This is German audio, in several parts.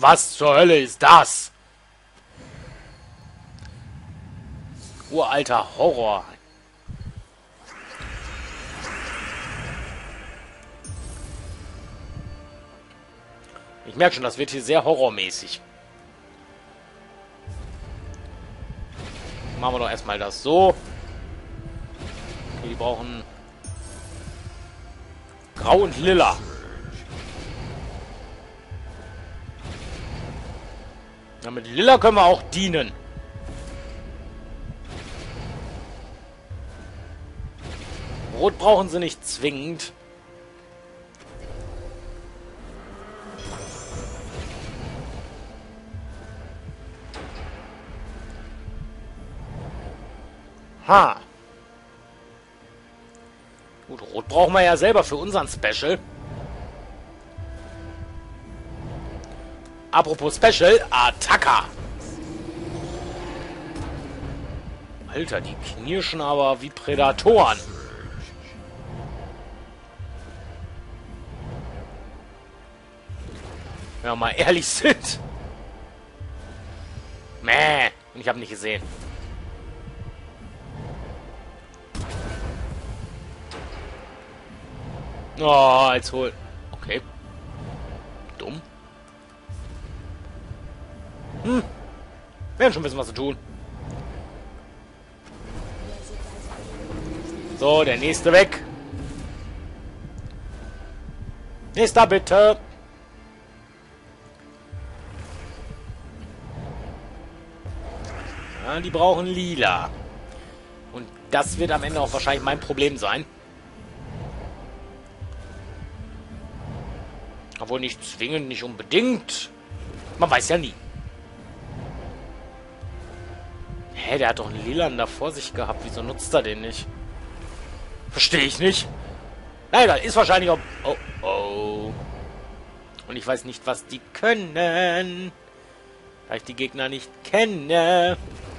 Was zur Hölle ist das? Uralter Horror. Ich merke schon, das wird hier sehr horrormäßig. Machen wir doch erstmal das so. Okay, die brauchen Grau und Lila. Ja, mit Lila können wir auch dienen. Rot brauchen sie nicht zwingend. Ha. Gut, Rot brauchen wir ja selber für unseren Special. Apropos Special, Attacca. Alter, die knirschen aber wie Prädatoren. Wenn wir mal ehrlich sind. Mäh. Und ich habe nicht gesehen. Oh, jetzt hol. Okay. Dumm. Wir werden schon wissen, was zu tun. So, der nächste weg. Nächster bitte. Ja, die brauchen Lila. Und das wird am Ende auch wahrscheinlich mein Problem sein. Obwohl nicht zwingend, nicht unbedingt. Man weiß ja nie. Hä, der hat doch einen Lilan da vor sich gehabt. Wieso nutzt er den nicht? Verstehe ich nicht. Na egal, ist wahrscheinlich auch... Oh, oh. Und ich weiß nicht, was die können. Da ich die Gegner nicht kenne.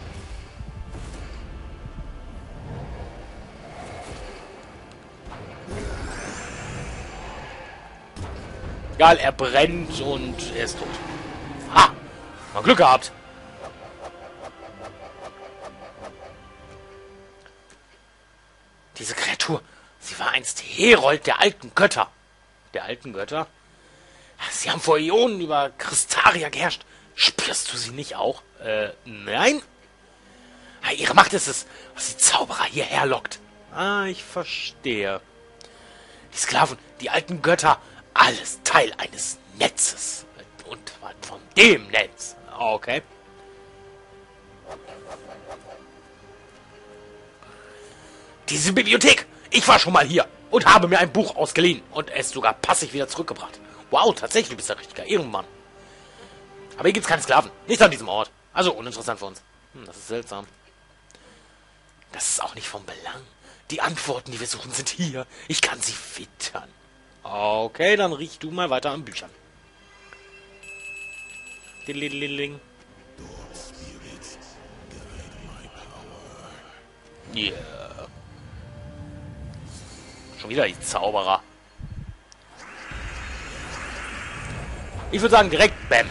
Egal, er brennt und er ist tot. Ha! Mal Glück gehabt. Diese Kreatur, sie war einst Herold der alten Götter. Der alten Götter? Sie haben vor Äonen über Kristaria geherrscht. Spürst du sie nicht auch? Nein? Ja, ihre Macht ist es, was die Zauberer hierher lockt. Ah, ich verstehe. Die Sklaven, die alten Götter, alles Teil eines Netzes. Und von dem Netz. Okay. Diese Bibliothek. Ich war schon mal hier und habe mir ein Buch ausgeliehen und es sogar passig wieder zurückgebracht. Wow, tatsächlich, du bist ein richtiger Ehrenmann. Aber hier gibt es keine Sklaven. Nicht an diesem Ort. Also uninteressant für uns. Das ist seltsam. Das ist auch nicht von Belang. Die Antworten, die wir suchen, sind hier. Ich kann sie wittern. Okay, dann riech du mal weiter an Büchern. Yeah. Schon wieder die Zauberer. Ich würde sagen, direkt Bam.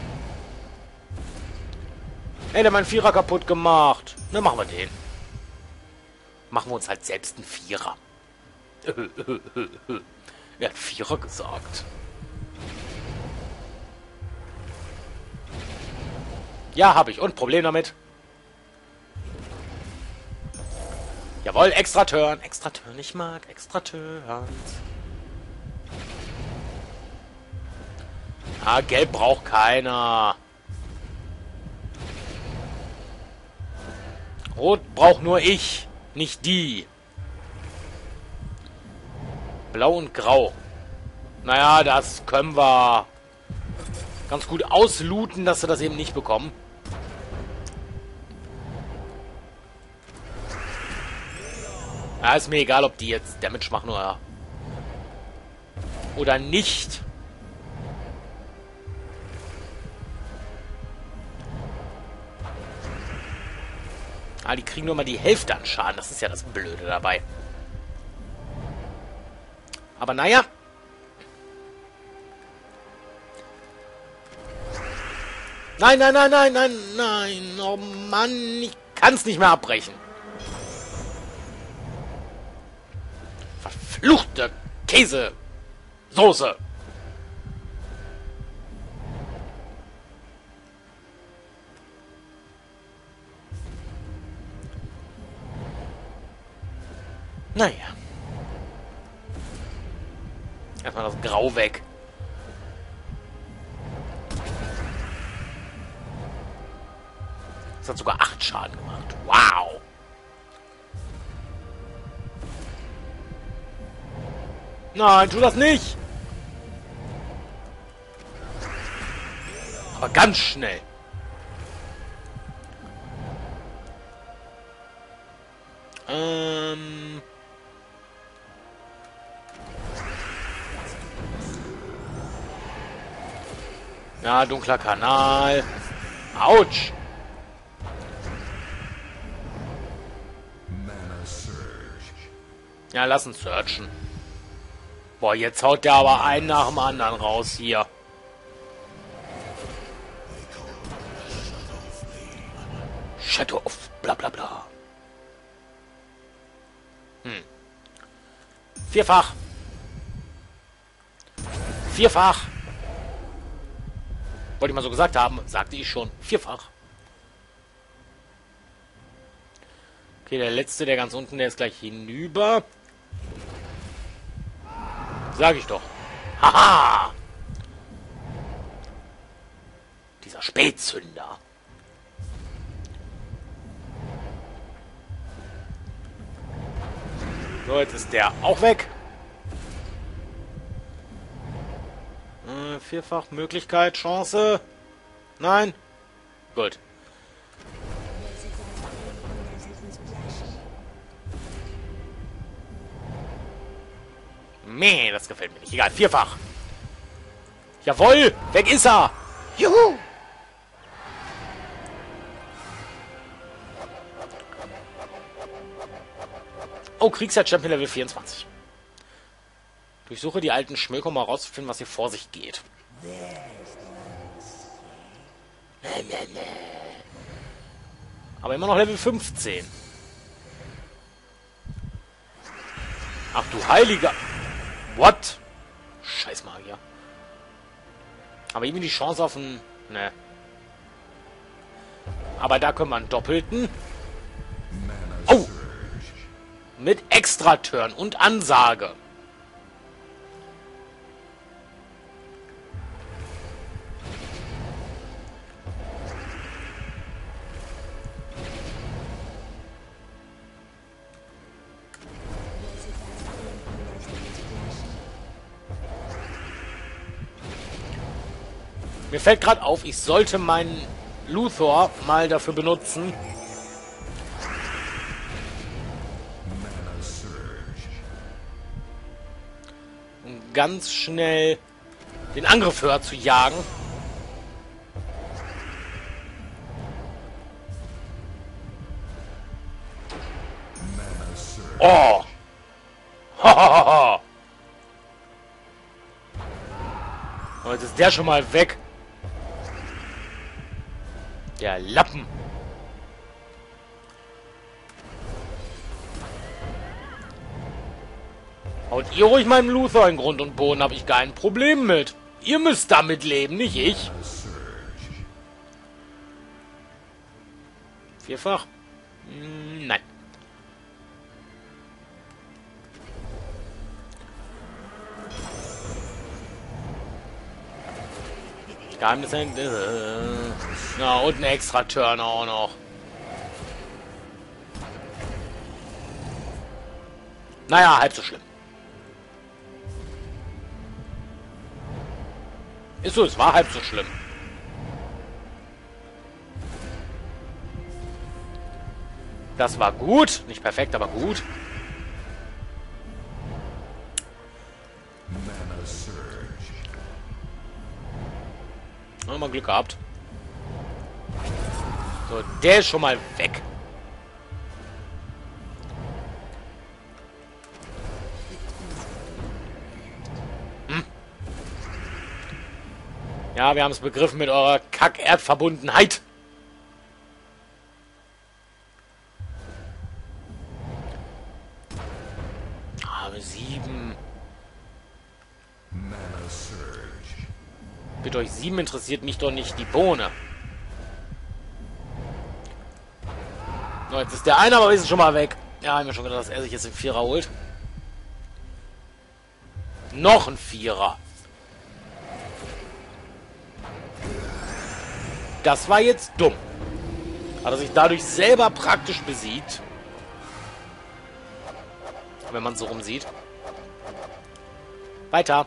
Ey, der hat meinen Vierer kaputt gemacht. Dann machen wir den. Machen wir uns halt selbst einen Vierer. Er hat Vierer gesagt. Ja, habe ich. Und Problem damit. Jawohl, extra Turn. Extra Turn. Ich mag extra Turns. Ah, Gelb braucht keiner. Rot braucht nur ich, nicht die. Blau und Grau. Naja, das können wir ganz gut auslooten, dass sie das eben nicht bekommen. Ja, ist mir egal, ob die jetzt Damage machen oder nicht. Ah, die kriegen nur mal die Hälfte an Schaden. Das ist ja das Blöde dabei. Aber naja. Nein, nein, nein, nein, nein, nein. Oh Mann, ich kann's nicht mehr abbrechen. Verfluchte Käsesoße. Naja. Erstmal das Grau weg. Das hat sogar 8 Schaden gemacht. Wow. Nein, tu das nicht. Aber ganz schnell. Ja, dunkler Kanal. Autsch. Ja, lass uns searchen. Boah, jetzt haut der aber einen nach dem anderen raus hier. Shadow of bla bla bla. Vierfach. Vierfach. Wollte ich mal so gesagt haben, sagte ich schon. Vierfach. Okay, der letzte, der ganz unten, der ist gleich hinüber. Sag ich doch. Haha! Dieser Spätzünder. So, jetzt ist der auch weg. Vierfach Möglichkeit, Chance. Nein? Gut. Meh, das gefällt mir nicht. Egal, vierfach. Jawohl, weg ist er. Juhu. Oh, Kriegsherr-Champion Level 24. Durchsuche die alten Schmöker, um herauszufinden, was hier vor sich geht. Aber immer noch Level 15. Ach du Heiliger. What? Scheiß Magier. Aber irgendwie die Chance auf einen... Ne. Aber da können wir einen Doppelten. Oh! Mit Extra-Turn und Ansage. Mir fällt gerade auf, ich sollte meinen Luthor mal dafür benutzen. Um ganz schnell den Angriff höher zu jagen. Oh! Hahaha! Und jetzt ist der schon mal weg. Der Lappen. Haut ihr ruhig meinem Luthor in Grund und Boden, habe ich kein Problem mit. Ihr müsst damit leben, nicht ich. Vierfach? Nein. Geheimnis. Ja, und ein extra Turn auch noch. Naja, halb so schlimm. Ist so, es war halb so schlimm. Das war gut. Nicht perfekt, aber gut. Mal Glück gehabt. So, der ist schon mal weg. Ja, wir haben es begriffen mit eurer Kack-Erdverbundenheit. Aber 7. Bitte euch, 7 interessiert mich doch nicht die Bohne. So, jetzt ist der eine, aber wir sind schon mal weg. Ja, haben wir schon gedacht, dass er sich jetzt den Vierer holt. Noch ein Vierer. Das war jetzt dumm. Hat er sich dadurch selber praktisch besiegt. Wenn man es so rum sieht. Weiter.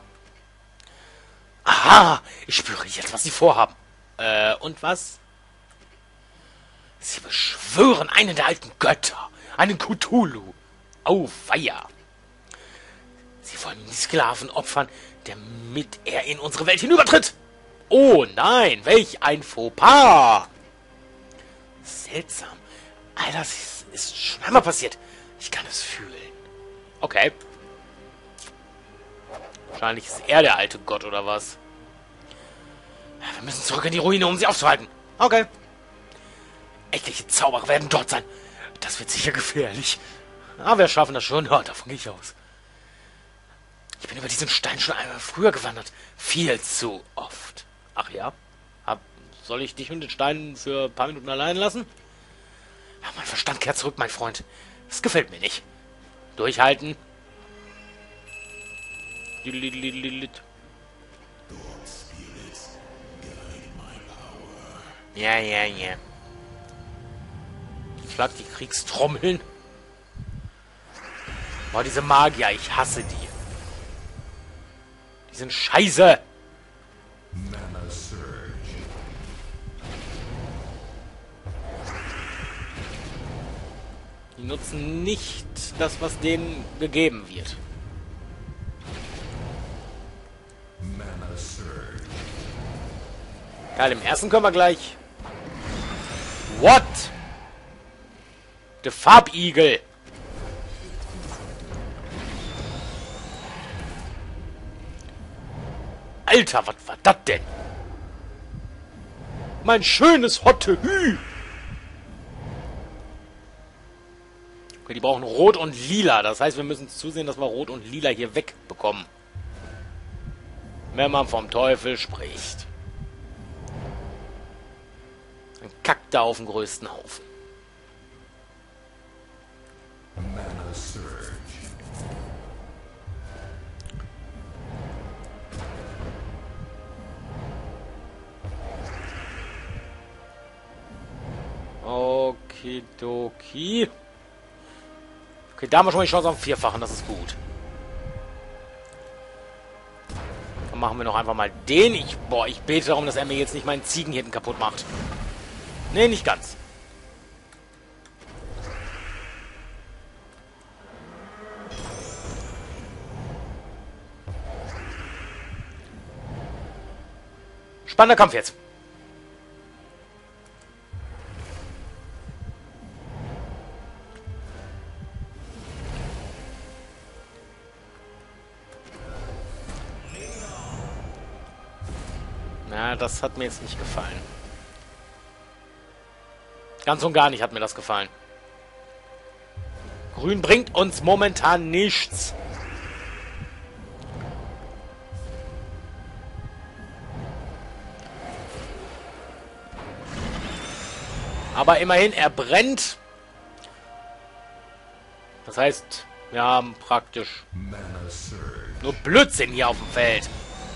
Aha, ich spüre jetzt, was sie vorhaben. Und was? Sie beschwören einen der alten Götter. Einen Cthulhu. Auweia. Sie wollen die Sklaven opfern, damit er in unsere Welt hinübertritt. Oh nein, welch ein Fauxpas. Seltsam. All das ist schon einmal passiert. Ich kann es fühlen. Okay. Wahrscheinlich ist er der alte Gott, oder was? Wir müssen zurück in die Ruine, um sie aufzuhalten. Okay. Etliche Zauberer werden dort sein. Das wird sicher gefährlich. Aber wir schaffen das schon. Ja, davon gehe ich aus. Ich bin über diesen Stein schon einmal früher gewandert. Viel zu oft. Ach ja? Soll ich dich und den Stein für ein paar Minuten allein lassen? Ja, mein Verstand kehrt zurück, mein Freund. Das gefällt mir nicht. Durchhalten. Ja. Schlag die Kriegstrommeln. Boah, diese Magier, ich hasse die. Die sind scheiße. Die nutzen nicht das, was denen gegeben wird. Geil, im ersten können wir gleich. What? Der Farbigel. Alter, was war das denn? Mein schönes Hottehü. Okay, die brauchen Rot und Lila. Das heißt, wir müssen zusehen, dass wir Rot und Lila hier wegbekommen. Wenn man vom Teufel spricht. Dann kackt er auf den größten Haufen. Okidoki. Okay, da haben wir schon mal die Chance auf Vierfachen, das ist gut. Dann machen wir noch einfach mal den. Ich bete darum, dass er mir jetzt nicht meinen Ziegenhirten kaputt macht. Nee, nicht ganz. Spannender Kampf jetzt. Na, das hat mir jetzt nicht gefallen. Ganz und gar nicht hat mir das gefallen. Grün bringt uns momentan nichts. Aber immerhin, er brennt. Das heißt, wir haben praktisch nur Blödsinn hier auf dem Feld.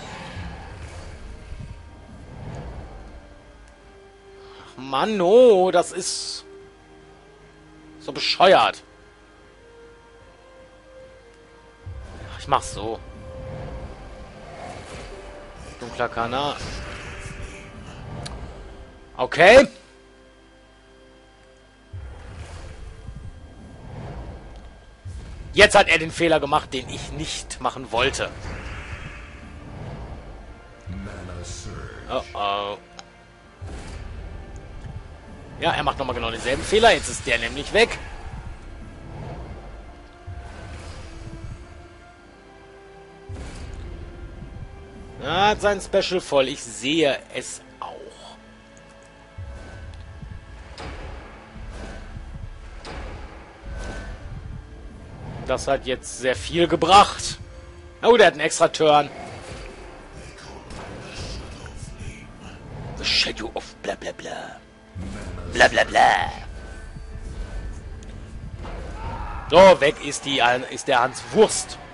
Ach Mann, oh, das ist so bescheuert. Ich mach's so. Dunkler Kanal. Okay. Jetzt hat er den Fehler gemacht, den ich nicht machen wollte. Oh oh. Ja, er macht nochmal genau denselben Fehler. Jetzt ist der nämlich weg. er hat sein Special voll. Ich sehe es auch. Das hat jetzt sehr viel gebracht. Oh, der hat einen extra Turn. The Shadow of bla bla bla. Bla bla bla. So, weg ist der Hans Wurst.